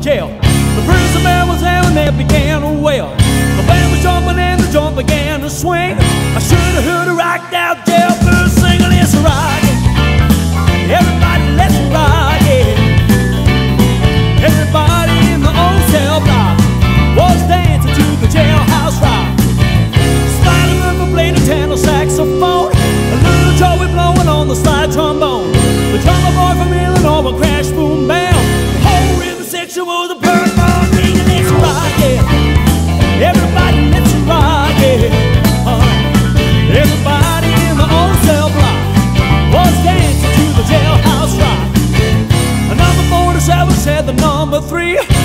jail. The prison bell was there and they began to wail. The band was jumping and the joint began to swing. I should have heard a rocked out jailbird singing, let's rock it. Everybody, let's rock it. Everybody in the old cell block was dancing to the jailhouse rock. Spider River played a tenor saxophone, a little Joey blowing on the slide trombone. The drummer boy from Illinois crashed boom bam. The whole rhythm section was a purple ring. Let's rock it. Everybody, let's rock it. Everybody in the old cell block was dancing to the jailhouse rock. Number 47 said the number 3.